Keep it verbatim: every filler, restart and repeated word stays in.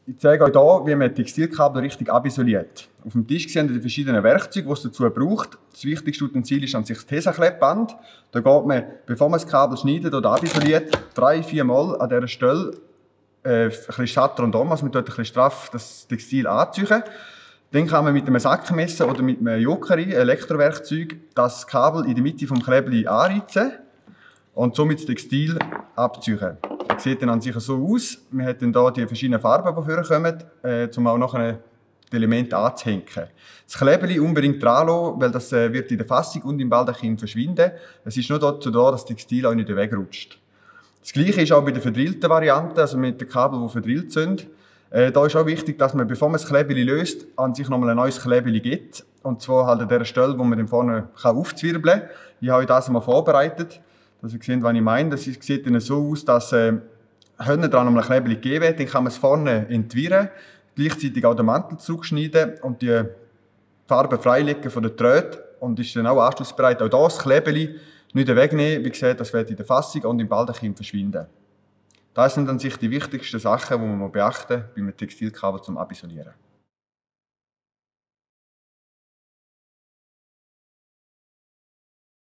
Ich zeige euch hier, wie man Textilkabel richtig abisoliert. Auf dem Tisch sehen wir die verschiedenen Werkzeuge, die es dazu braucht. Das wichtigste Utensil ist an sich das Tesa-Klettband. Da geht man, bevor man das Kabel schneidet oder abisoliert, drei, vier Mal an dieser Stelle äh, ein bisschen satt rundum, also man tut ein bisschen straff das Textil anziehen. Dann kann man mit einem Sackmesser oder mit einem Jokeri, Elektrowerkzeug, das Kabel in die Mitte des Klebli anreizen und somit das Textil abziehen. Das sieht dann an sich so aus. Man hat dann hier die verschiedenen Farben, die vorkommen, äh, um auch nachher die Elemente anzuhängen. Das Klebeli unbedingt dran lassen, weil das äh, wird in der Fassung und im Baldachin verschwinden. Es ist nur dazu da, dass das Textil auch nicht wegrutscht. Das Gleiche ist auch bei der verdrillten Variante, also mit den Kabeln, die verdrillt sind. Äh, da ist auch wichtig, dass man, bevor man das Klebeli löst, an sich nochmal ein neues Klebeli gibt. Und zwar halt an der Stelle, wo man dann vorne kann aufzwirbeln kann. Ich habe das einmal vorbereitet, dass ihr seht, was ich meine. Das sieht dann so aus, dass äh, hinten dran nochmal ein Klebeli gegeben wird. Dann kann man es vorne entwirren, gleichzeitig auch den Mantel zurückschneiden und die Farbe freilegen von der Drähte und ist dann auch anschlussbereit. Auch das Klebeli nicht wegnehmen. Wie gesagt, das wird in der Fassung und im Baldachin verschwinden. Das sind an sich die wichtigsten Sachen, die man beachten muss beim Textilkabel zum Abisolieren.